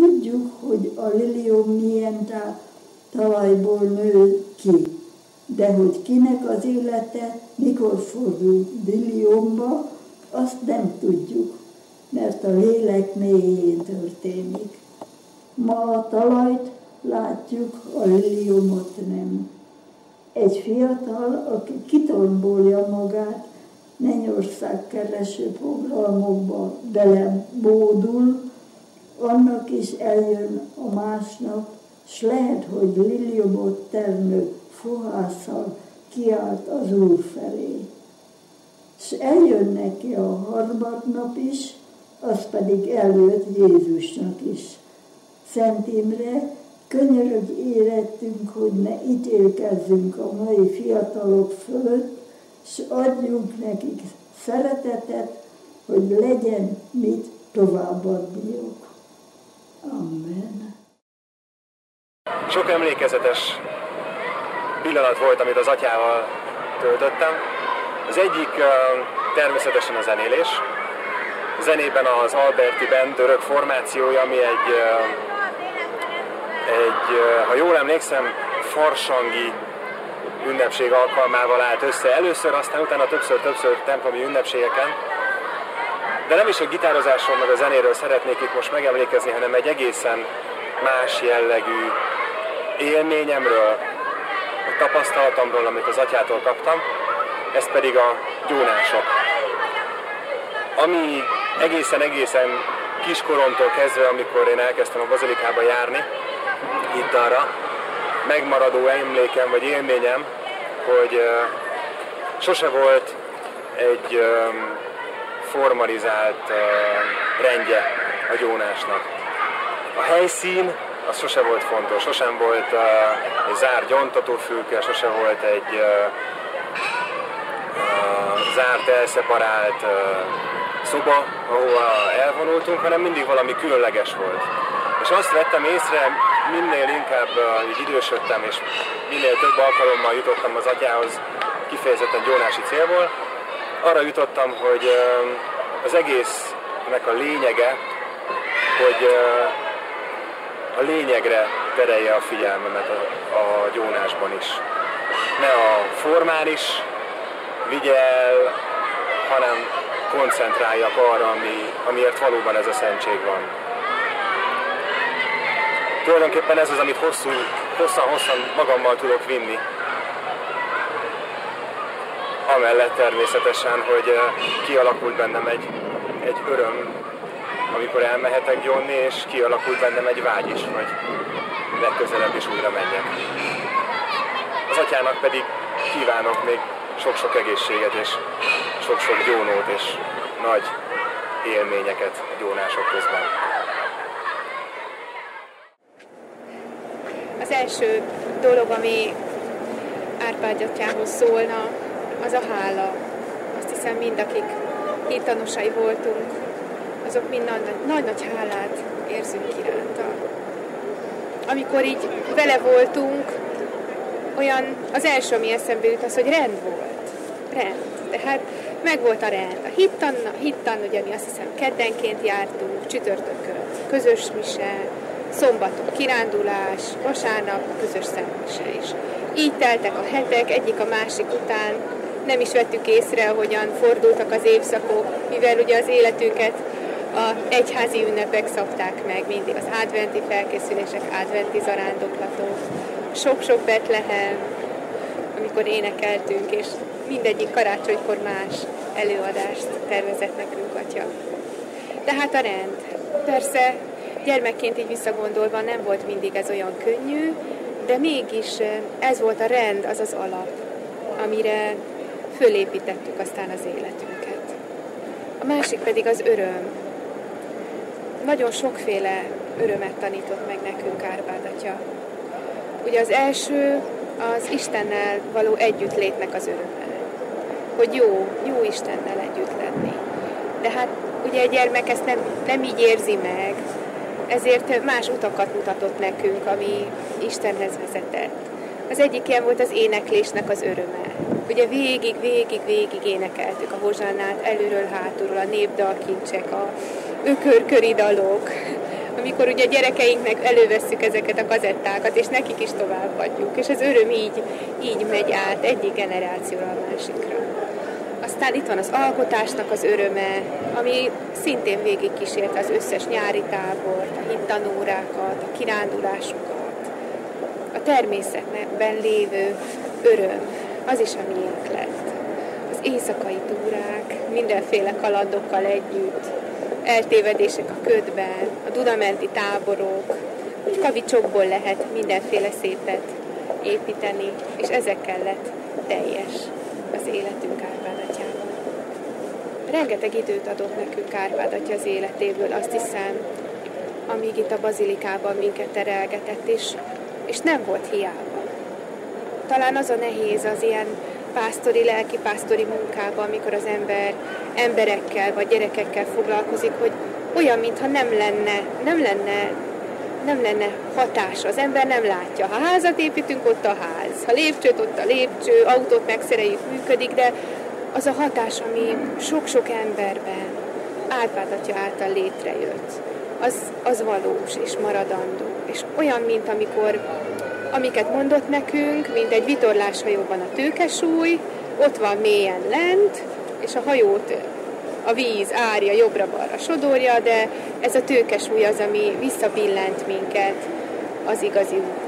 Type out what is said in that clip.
tudjuk, hogy a liliom milyen talajból nő ki, de hogy kinek az élete mikor fordul liliomba, azt nem tudjuk, mert a lélek mélyén történik. Ma a talajt látjuk, a liliomot nem. Egy fiatal, aki kitombolja magát, mennyország kereső programokba belebódul, annak is eljön a másnap, s lehet, hogy liliomot termő fohásszal kiált az Úr felé. S eljön neki a harmadnap is, az pedig eljött Jézusnak is. Szent Imre, könyörögj érettünk, hogy ne ítélkezzünk a mai fiatalok fölött, s adjunk nekik szeretetet, hogy legyen mit továbbadniuk. Amen. Sok emlékezetes pillanat volt, amit az atyával töltöttem. Az egyik természetesen a zenélés. A zenében az Alberti Band örök formációja, ami egy, ha jól emlékszem, farsangi ünnepség alkalmával állt össze. Először, aztán utána többször templomi ünnepségeken. De nem is a gitározásról meg a zenéről szeretnék itt most megemlékezni, hanem egy egészen más jellegű élményemről, a tapasztalatomról, amit az atyától kaptam, ez pedig a gyónások. Ami egészen kiskoromtól kezdve, amikor én elkezdtem a bazilikába járni, itt arra, megmaradó emlékem vagy élményem, hogy sose volt egy formalizált rendje a gyónásnak. A helyszín az sose volt fontos, sosem volt egy zárt gyóntatófülke, sose volt egy zárt, elszeparált szoba, ahova elvonultunk, hanem mindig valami különleges volt. És azt vettem észre, minél inkább így idősödtem, és minél több alkalommal jutottam az atyához kifejezetten gyónási célból, arra jutottam, hogy az egésznek a lényege, hogy a lényegre terelje a figyelmemet a gyónásban is. Ne a formális vigye el, hanem koncentráljak arra, amiért valóban ez a szentség van. Tulajdonképpen ez az, amit hosszan magammal tudok vinni. Amellett természetesen, hogy kialakult bennem egy öröm, amikor elmehetek gyónni, és kialakult bennem egy vágy is, hogy legközelebb is újra menjek. Az atyának pedig kívánok még sok-sok egészséget, és sok-sok gyónót, és nagy élményeket gyónások közben. Az első dolog, ami Árpád atyához szólna, az a hála. Azt hiszem, mind akik hittanosai voltunk, azok mind nagy-nagy hálát érzünk iránta. Amikor így vele voltunk, olyan az első, ami eszembe jut, az, hogy rend volt. Rend. Tehát meg volt a rend. A hittan, ugye mi azt hiszem keddenként jártunk, csütörtökön közös mise, szombaton kirándulás, vasárnap közös szentmise is. Így teltek a hetek, egyik a másik után, nem is vettük észre, ahogyan fordultak az évszakok, mivel ugye az életünket az egyházi ünnepek szabták meg, mindig az adventi felkészülések, adventi zarándoklatok, sok-sok Betlehem, amikor énekeltünk, és mindegyik karácsonykor más előadást tervezett nekünk atya. Tehát a rend. Persze gyermekként így visszagondolva nem volt mindig ez olyan könnyű, de mégis ez volt a rend, az az alap, amire fölépítettük aztán az életünket. A másik pedig az öröm. Nagyon sokféle örömet tanított meg nekünk Árpád atya. Ugye az első az Istennel való együttlétnek az öröme. Hogy jó Istennel együtt lenni. De hát ugye a gyermek ezt nem így érzi meg, ezért más utakat mutatott nekünk, ami Istenhez vezetett. Az egyik ilyen volt az éneklésnek az öröme. Ugye végig énekeltük a hozsannát, előről, hátulról, a népdalkincsek, a ökörköri dalok, amikor ugye a gyerekeinknek elővesszük ezeket a kazettákat, és nekik is továbbadjuk, és az öröm így megy át egyik generációra a másikra. Aztán itt van az alkotásnak az öröme, ami szintén végigkísérte az összes nyári tábort, a hittanórákat, a kirándulásokat. A természetben lévő öröm, az is a miénk lett. Az éjszakai túrák, mindenféle kalandokkal együtt, eltévedések a ködben, a Duna-menti táborok, úgy kavicsokból lehet mindenféle szépet építeni, és ezekkel lett teljes az életünk Árpád atyával. Rengeteg időt adott nekünk Árpád atya az életéből, azt hiszem, amíg itt a bazilikában minket terelgetett, és nem volt hiába. Talán az a nehéz az ilyen pásztori, lelkipásztori munkában, amikor az ember emberekkel vagy gyerekekkel foglalkozik, hogy olyan, mintha nem lenne hatás, az ember nem látja. Ha házat építünk, ott a ház. Ha lépcsőt, ott a lépcső, autót megszereljük, működik, de az a hatás, ami sok-sok emberben Árpád atya által létrejött, az valós és maradandó. És olyan, mint amiket mondott nekünk, mint egy vitorláshajóban a tőkesúly, ott van mélyen lent, és a hajót a víz árja jobbra-balra sodorja, de ez a tőkesúly az, ami visszabillent minket az igazi út.